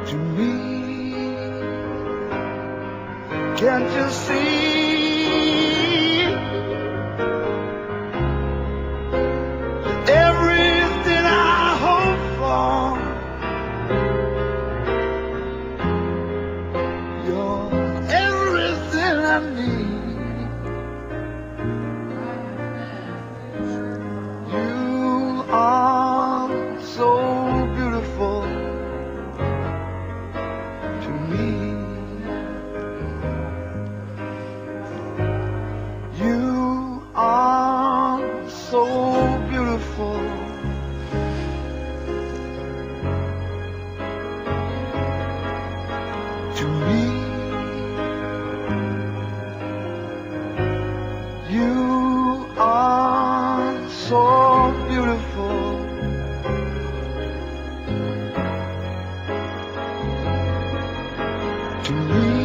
to me. Can't you see everything I hope for? You're everything I need. You are so beautiful to me. You are so beautiful to me. You are so beautiful to me.